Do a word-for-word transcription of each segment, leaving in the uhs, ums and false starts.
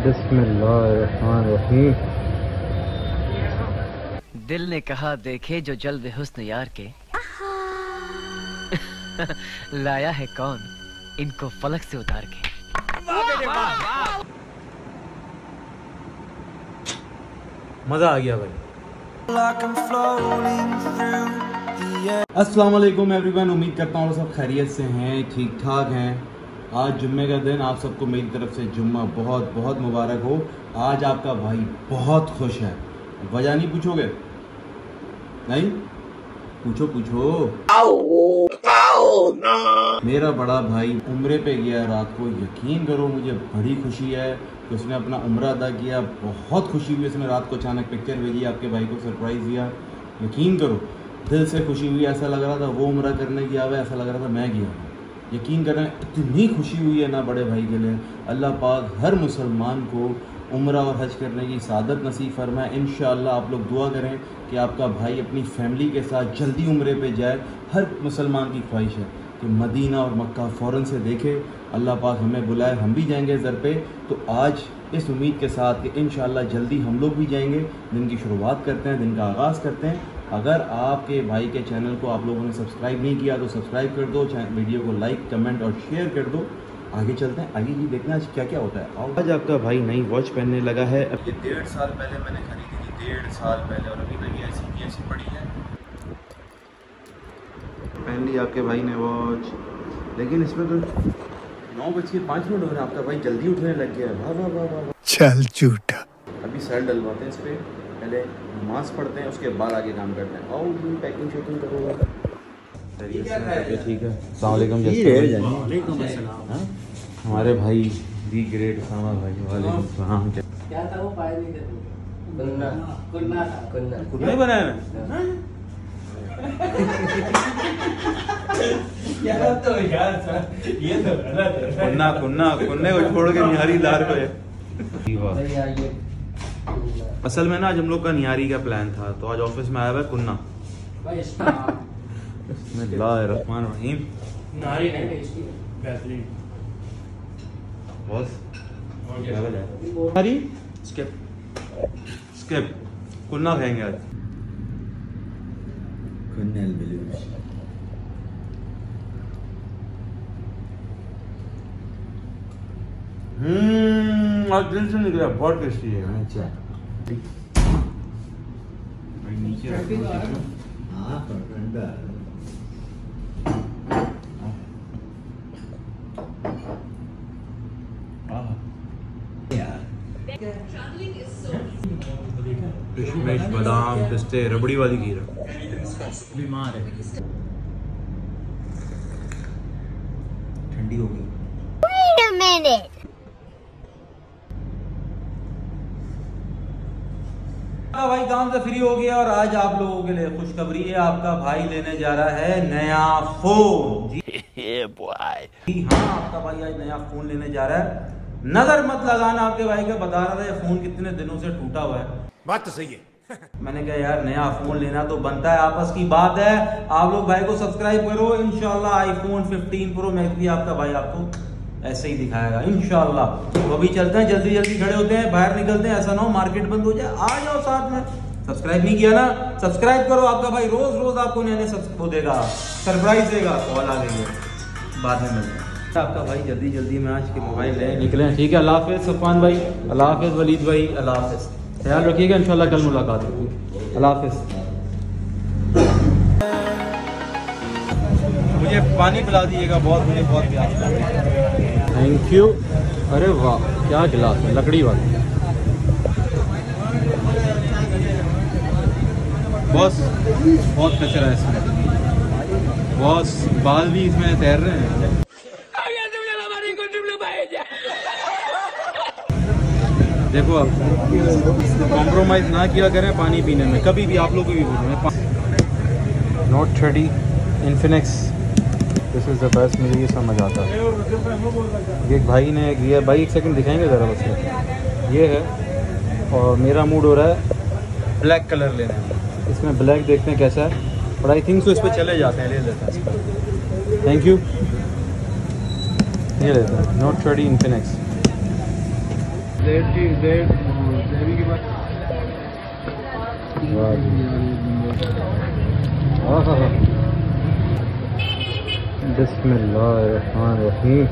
बिस्मिल्लाहिर्रहमानिर्रहीम। दिल ने कहा देखे जो जल्द हुस्न यार के लाया है कौन इनको फलक से उतार के। मजा आ गया भाई। अस्सलाम वालेकुम एवरीवन, उम्मीद करता हूँ सब खैरियत से हैं, ठीक ठाक हैं। आज जुम्मे का दिन, आप सबको मेरी तरफ से जुम्मा बहुत बहुत मुबारक हो। आज आपका भाई बहुत खुश है। वजह नहीं पूछोगे? नहीं पूछो पूछो। आओ, आओ, ना। मेरा बड़ा भाई उम्रे पे गया रात को। यकीन करो मुझे बड़ी खुशी है कि उसने अपना उम्रा अदा किया। बहुत खुशी हुई, उसने रात को अचानक पिक्चर भेजी, आपके भाई को सरप्राइज़ दिया। यकीन करो दिल से खुशी हुई। ऐसा लग रहा था वो उम्रा करने गया हुआ, ऐसा लग रहा था मैं गया हूँ। यकीन करें इतनी खुशी हुई है ना बड़े भाई के लिए। अल्लाह पाक हर मुसलमान को उम्रा और हज करने की सादत नसीब फरमाए। इंशाअल्लाह आप लोग दुआ करें कि आपका भाई अपनी फैमिली के साथ जल्दी उम्रे पे जाए। हर मुसलमान की ख्वाहिश है कि मदीना और मक्का फ़ौरन से देखे। अल्लाह पाक हमें बुलाए, हम भी जाएंगे ज़र पे। तो आज इस उम्मीद के साथ कि इंशाअल्लाह जल्दी हम लोग भी जाएंगे। दिन की शुरुआत करते हैं, दिन का आगाज़ करते हैं। अगर आपके भाई के चैनल को आप लोगों ने सब्सक्राइब नहीं किया तो सब्सक्राइब कर दो, वीडियो को लाइक कमेंट और शेयर कर दो। आगे चलते हैं, आगे जी देखना आज क्या क्या होता है। आज आपका भाई नई वॉच पहनने लगा है। अब ये डेढ़ साल पहले मैंने खरीदी थी, डेढ़ साल पहले, और अभी नई ऐसी की ऐसी पड़ी है। पहन ली आपके भाई ने वॉच, लेकिन इसमें तो नौ बज के पाँच मिनट हो रहे हैं, आपका भाई जल्दी उठने लग गया है। वाह वाह वाह वाह, चल झूठा। अभी सर डलवाते हैं इस पर, पहले नमाज पढ़ते हैं, उसके बाद आगे काम करते हैं। और भी पैकिंग शैकिंग करोगे? ठीक है। अस्सलाम वालेकुम। हमारे भाई बी ग्रेड सामा भाई, वालेकुम सलाम। क्या था वो? पाए नहीं थे, कुन्ना कुन्ना था, कुन्ना कुन्ना ही बनाया ना। क्या तो यार सर, ये तो गलत है। कुन्ना कुन्ना कुन्ने को छोड़ के निहारी दार पे। असल में ना आज हम लोग का निहारी का प्लान था, तो आज ऑफिस में आया हुआ है कुन्ना। बिस्मिल्लाहिर्रहमानिर्रहीम। निहारी नहीं टेस्टी है, बेहतरीन। बॉस लेवल है। निहारी स्किप स्किप, कुन्ना खाएंगे आज। कुन्नल बिलूश। हम्म आज दिल से निकला, बहुत टेस्टी है। अच्छा नीचे हाँ ठंडा। किशमिश बादाम पिस्ते रबड़ी वाली खीर बीमार है, ठंडी हो गई। Wait a minute. भाई काम से फ्री हो गया और आज आप लोगों के लिए खुशखबरी है। आपका भाई लेने जा रहा है नया फोन। जी हाँ, आपका भाई आज नया फोन लेने जा रहा है। नजर मत लगाना, आपके भाई का बता रहा था ये फोन कितने दिनों से टूटा हुआ है। बात तो सही है। मैंने कहा यार नया फोन लेना तो बनता है, आपस की बात है। आप लोग भाई को सब्सक्राइब करो, इंशाल्लाह आईफोन फिफ्टीन प्रो मैक्स भी आपका भाई आपको ऐसे ही दिखाएगा इंशाल्लाह। तो अभी चलते हैं, जल्दी जल्दी खड़े होते हैं, बाहर निकलते हैं, ऐसा ना हो मार्केट बंद हो जाए। आ जाओ साथ में। सब्सक्राइब नहीं किया ना, सब्सक्राइब करो। आपका भाई रोज रोज आपको नए नए वो देगा, सरप्राइज देगा। कॉल आ गई है, बाद में मिलते हैं। आपका भाई जल्दी जल्दी में आज के मोबाइल ले निकले। ठीक है, अल्लाह हाफिज़ सफ़ान भाई, अल्लाह हाफिज़ वलीद भाई, अल्लाह हाफिज़। ख्याल रखिएगा, इंशाल्लाह कल मुलाकात होगी। अल्लाह हाफिज़। मुझे पानी पिला दीजिएगा, बहुत मुझे बहुत प्यास है। Thank you. अरे वाह क्या गिलास है, लकड़ी वाली। बॉस बहुत कचरा है इसमें, बॉस बाल भी इसमें तैर रहे हैं। देखो आप कॉम्प्रोमाइज़ ना किया करें पानी पीने में, कभी भी। आप लोग को भी बोलूँ note thirty Infinix, this is the best. मुझे ये समझ आता है। एक भाई ने दिया, भाई एक सेकंड दिखाएंगे ज़रा बस। ये है और मेरा मूड हो रहा है ब्लैक कलर लेने में। इसमें ब्लैक देखते हैं कैसा है, और आई थिंक सो इस पर चले जाते हैं, ले लेते हैं इसका। Thank you. ये लेते हैं नोट थर्टी इन्फिनिक्स। जेड की जेड जेबी के बाद बिस्मिल्लाहिर्रहमानिर्रहीम।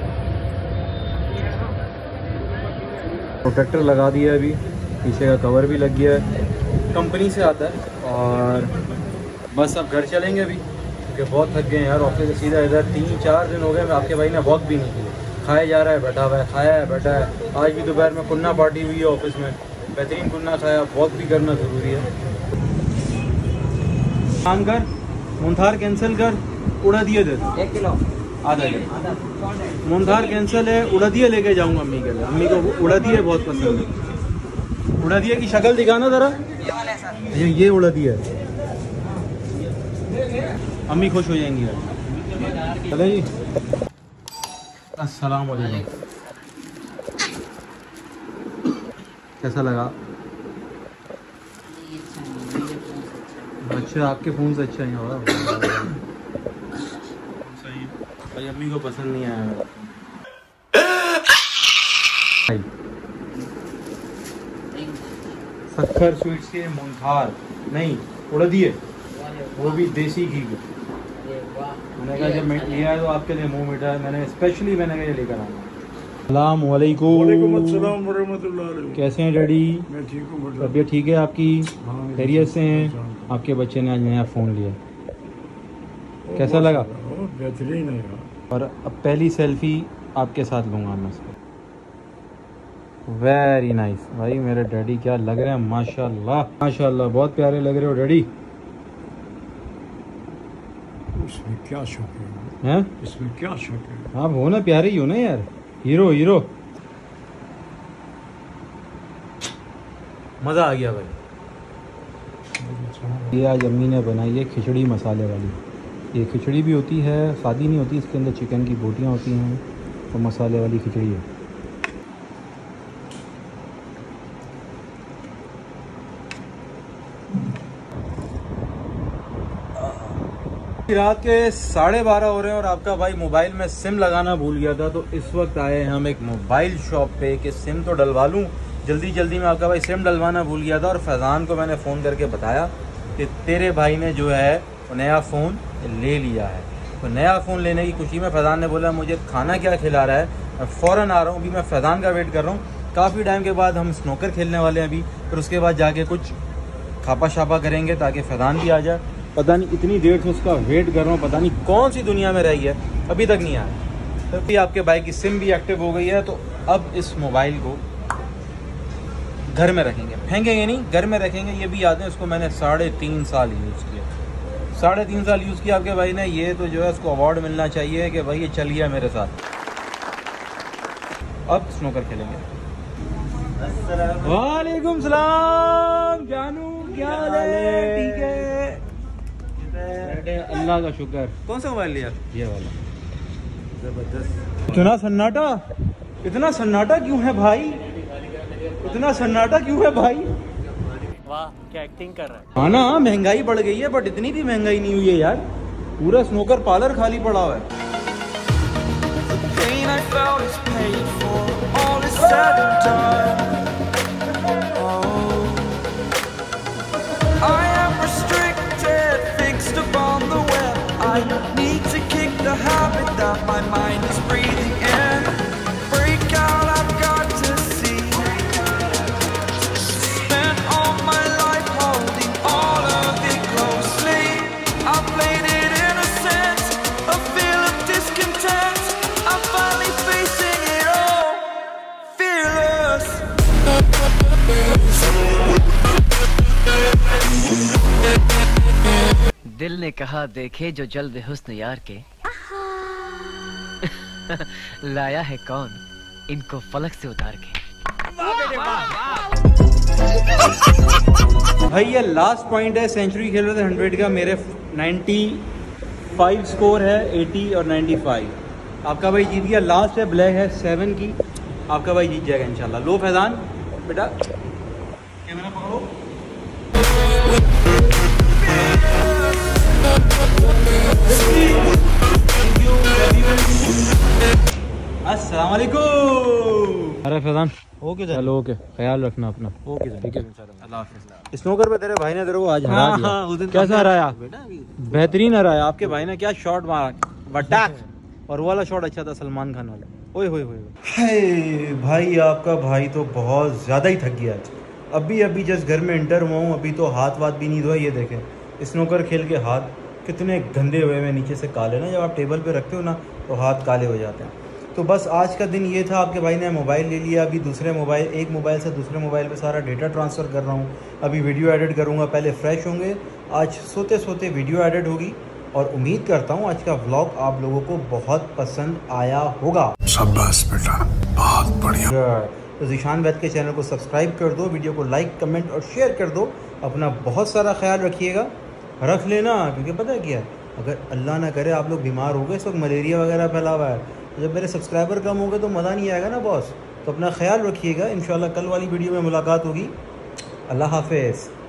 प्रोटेक्टर लगा दिया है, अभी पीछे का कवर भी लग गया है, कंपनी से आता है। और बस अब घर चलेंगे अभी, क्योंकि बहुत थक गए हैं यार ऑफिस से। सीधा इधर तीन चार दिन हो गए, मैं आपके भाई ने वॉक भी नहीं किया। खाया जा रहा है, बैठा हुआ है, खाया है, बैठा है। आज भी दोपहर में कुन्ना पार्टी हुई है ऑफिस में, बेहतरीन कुन्ना खाया। वॉक भी करना ज़रूरी है। काम कर, मुंथार कैंसिल कर, उड़ा दिए दे दो एक किलो, आधा किलो मुंथार कैंसिल है। उड़ा दिए लेके जाऊंगा अम्मी के लिए, अम्मी को उड़ा दिए बहुत पसंद है। उड़ा दिए की शक्ल दिखाना ज़रा, ये ये उड़ा दिया है, अम्मी खुश हो जाएंगी यार। चले जी, अस्सलाम वालेकुम। कैसा लगा? अच्छा, आपके फ़ोन से अच्छा ही होगा। सही भाई, अम्मी को पसंद नहीं आया मेरा। सत्तर स्वीट्स के मुंथार नहीं, उड़ा दिए, वो भी देसी घी। मैंने कहा जब मैं लिया है तो आपके लिए मुंह मीठा है, मैंने स्पेशली मैंने कहा ये लेकर आना। अस्सलाम वालेकुम। वालेकुम अस्सलाम वरहमतुल्लाह अलैकुम। कैसे हैं डैडी? मैं ठीक हूँ। तबीयत ठीक है आपकी? हाँ, खैरियत से हैं? आपके बच्चे ने आज नया फ़ोन लिया, कैसा लगा? बेहतरीन है। और अब पहली सेल्फी आपके साथ लूँगा मैं इसको। वेरी नाइस भाई, मेरे डैडी क्या लग रहे हैं, माशाल्लाह माशाल्लाह, बहुत प्यारे लग रहे हो डैडी। इसमें क्या शक है? हैं? इसमें क्या शक है? आप हो ना, प्यारे ही हो ना यार, हीरो हीरो। मज़ा आ गया भाई। ये आज अम्मी ने बनाई है खिचड़ी मसाले वाली। ये खिचड़ी भी होती है, सादी नहीं होती, इसके अंदर चिकन की बोटियाँ होती हैं, तो मसाले वाली खिचड़ी है। रात के साढ़े बारह हो रहे हैं और आपका भाई मोबाइल में सिम लगाना भूल गया था, तो इस वक्त आए हैं हम एक मोबाइल शॉप पे कि सिम तो डलवा लूँ। जल्दी जल्दी में आपका भाई सिम डलवाना भूल गया था और फैज़ान को मैंने फ़ोन करके बताया कि तेरे भाई ने जो है वो नया फ़ोन ले लिया है। तो नया फ़ोन लेने की खुशी में फैज़ान ने बोला मुझे खाना क्या खिला रहा है, मैं फ़ौरन आ रहा हूँ। अभी मैं फैज़ान का वेट कर रहा हूँ। काफ़ी टाइम के बाद हम स्नोकर खेलने वाले हैं अभी, फिर उसके बाद जाके कुछ खापा शापा करेंगे ताकि फैज़ान भी आ जाए। पता नहीं इतनी देर से उसका वेट कर रहा हूँ, पता नहीं कौन सी दुनिया में रही है, अभी तक नहीं आया। तो भी आपके बाइक की सिम भी एक्टिव हो गई है, तो अब इस मोबाइल को घर में रखेंगे, फेंकेंगे नहीं, घर में रखेंगे। ये भी याद है, उसको मैंने साढ़े तीन साल यूज़ किया, साढ़े तीन साल यूज़ किया आपके भाई ने। ये तो जो है उसको अवार्ड मिलना चाहिए कि भाई ये चल गया मेरे साथ। अब स्नोकर खेलेंगे। वालेकुम सलाम जानू, क्या हाल है? ठीक है, अल्लाह का शुक्र। कौन सा मोबाइल लिया? ये वाला। जबरदस्त। इतना सन्नाटा, इतना सन्नाटा क्यों है भाई? इतना सन्नाटा क्यों है भाई? वाह क्या एक्टिंग कर रहा है। हाँ ना, महंगाई बढ़ गई है, बट इतनी भी महंगाई नहीं हुई है यार। पूरा स्नोकर पार्लर खाली पड़ा हुआ है। I need to kick the habit that my mind is breathing in. Break out, I've got to see. Spent all my life holding all of it closely. I played it innocent, a feel of discontent. I'm finally facing it all, fearless. दिल ने कहा देखे जो जल्द हुस्न यार के लाया है कौन इनको फलक से उतार के। भाई ये लास्ट पॉइंट है, सेंचुरी खेल रहे थे हंड्रेड का, मेरे पचानवे स्कोर है, अस्सी और पचानवे। आपका भाई जीत गया, लास्ट है ब्लैक है सेवन की, आपका भाई जीत जाएगा इंशाल्लाह। लो फैज़ान बेटा कैमरा पकड़ो। अस्सलाम वालेकुम। अरे फैजान ओके चलो ओके, ख्याल रखना अपना। ओके ठीक है, अल्लाह हाफिज़। स्नूकर पे तेरे भाई ने तेरे को आज हरा हाँ, दिया। हाँ, उस दिन कैसा हराया? बेटा बेहतरीन हराया। आपके भाई ने क्या शॉट मारा, बटाक। और वो वाला शॉट अच्छा था, सलमान खान वाला। ओए होए होए। हाय भाई, आपका भाई तो बहुत ज़्यादा ही थक गया आज। अभी अभी जस्ट घर में इंटर हुआ हूँ, अभी तो हाथ वाथ भी नहीं धोया। ये देखें स्नूकर खेल के हाथ कितने गंदे हुए हैं नीचे से, काले ना। जब आप टेबल पे रखते हो ना तो हाथ काले हो जाते हैं। तो बस आज का दिन ये था। आपके भाई ने मोबाइल ले लिया। अभी दूसरे मोबाइल, एक मोबाइल से दूसरे मोबाइल पे सारा डेटा ट्रांसफ़र कर रहा हूँ। अभी वीडियो एडिट करूँगा, पहले फ्रेश होंगे। आज सोते सोते वीडियो एडिट होगी और उम्मीद करता हूँ आज का व्लॉग आप लोगों को बहुत पसंद आया होगा। शाबाश बेटा, बहुत बढ़िया। तो ज़ीशान वैद के चैनल को सब्सक्राइब कर दो, वीडियो को लाइक कमेंट और शेयर कर दो। अपना बहुत सारा ख्याल रखिएगा, रख लेना, क्योंकि पता है क्या है, अगर अल्लाह ना करे आप लोग बीमार हो गए, इस वक्त मलेरिया वगैरह फैला हुआ है, तो जब मेरे सब्सक्राइबर कम हो गए तो मज़ा नहीं आएगा ना बॉस। तो अपना ख्याल रखिएगा। इंशाल्लाह कल वाली वीडियो में मुलाकात होगी। अल्लाह हाफिज़।